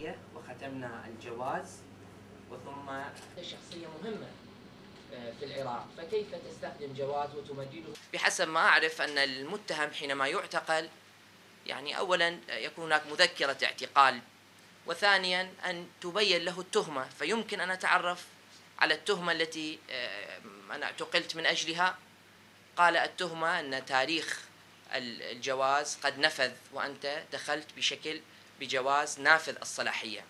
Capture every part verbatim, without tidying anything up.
وختمنا الجواز، وثم شخصية مهمة في العراق، فكيف تستخدم جواز وتمدده؟ بحسب ما أعرف أن المتهم حينما يعتقل يعني أولا يكون هناك مذكرة اعتقال، وثانيا أن تبين له التهمة، فيمكن أن أتعرف على التهمة التي أنا اعتقلت من أجلها. قال التهمة أن تاريخ الجواز قد نفذ وأنت دخلت بشكل بجواز نافذ الصلاحية.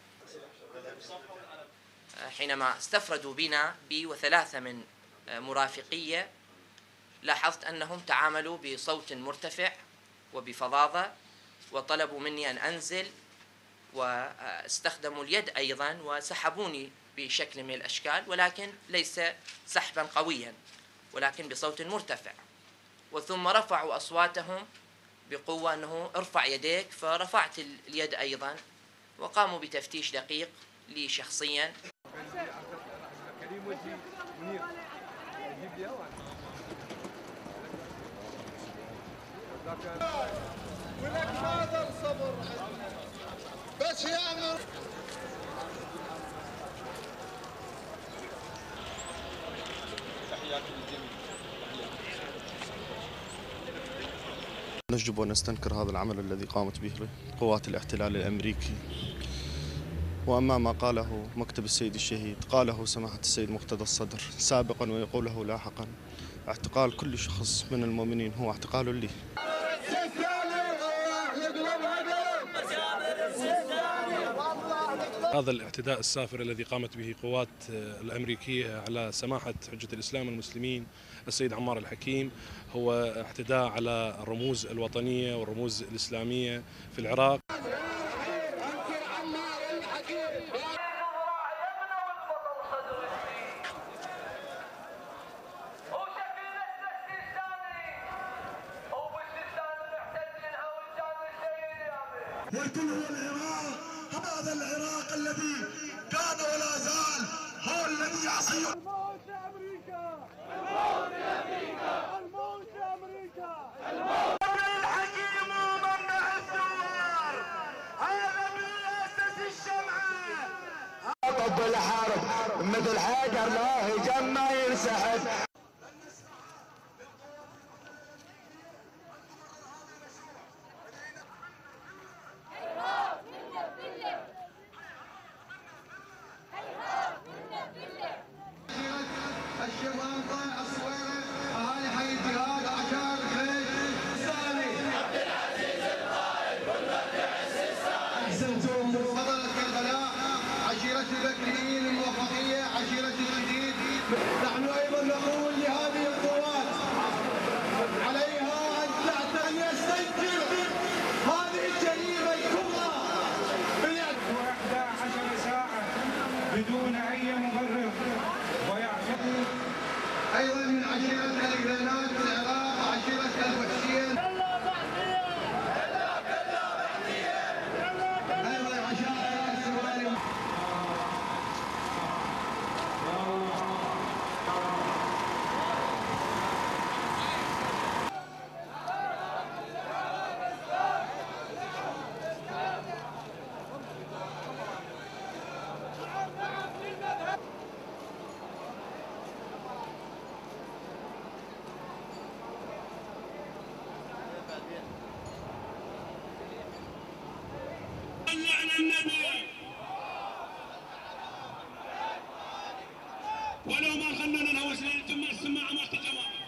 حينما استفردوا بنا بي وثلاثة من مرافقية لاحظت أنهم تعاملوا بصوت مرتفع وبفظاظة، وطلبوا مني أن أنزل، واستخدموا اليد أيضا وسحبوني بشكل من الأشكال، ولكن ليس سحبا قويا ولكن بصوت مرتفع. وثم رفعوا أصواتهم بقوة أنه ارفع يديك، فرفعت اليد أيضا، وقاموا بتفتيش دقيق لي شخصيا. ولك ماذا الصبر بس يعمل. نجب ونستنكر هذا العمل الذي قامت به قوات الاحتلال الأمريكي، وأما ما قاله مكتب السيد الشهيد قاله سماحة السيد مقتدى الصدر سابقا ويقوله لاحقا: اعتقال كل شخص من المؤمنين هو اعتقال لي. هذا الاعتداء السافر الذي قامت به قوات الأمريكية على سماحة حجة الإسلام والمسلمين السيد عمار الحكيم هو اعتداء على الرموز الوطنية والرموز الإسلامية في العراق. والكل هو العراق، هذا العراق الذي كان ولا زال هو الذي يعصي. الموت لأمريكا، الموت لأمريكا، الموت لأمريكا، الموت للحكيم وممنع الثوار. هذا برئاسة الشمعة. طب الحرب مثل حجر لا هجم ما ينسحب. الشباب طالع الصويرة، اهالي حي الجهاد، عشان الخير الثاني عبد العزيز القائد والمبدع السيستاني. احسنتم فضلت كربلاء، عشيرة البكريين الموفقية، عشيرة الجديد. نحن ايضا نقول لهذه القوات عليها ان تعتني يستنكر هذه الجريمة الكبرى بإحدى عشرة ساعة بدون اي مبرر. ايضا من عشيرة الجنات في العراق وعشيرة الوحشية. يلا بعثية، يلا كلا بعثية، ايضا عشائر السوالي. ولو ما خلنا الهوس ثم السماعة ما استجابوا.